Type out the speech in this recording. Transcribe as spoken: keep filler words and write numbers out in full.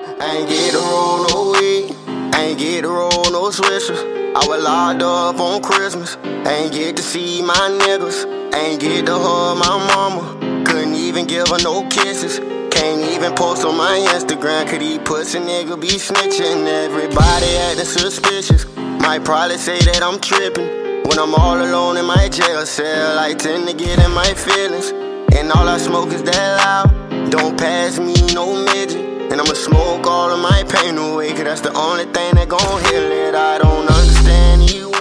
Ain't get to roll no weed, ain't get to roll no swishers. I was locked up on Christmas, ain't get to see my niggas, ain't get to hug my mama, couldn't even give her no kisses. Can't even post on my Instagram, could these pussy nigga be snitching? Everybody acting suspicious, might probably say that I'm tripping. When I'm all alone in my jail cell, I tend to get in my feelings, and all I smoke is that loud. Don't pass me no midget, and I'ma smoke all of my pain away, cause that's the only thing that gon' heal it. I don't understand you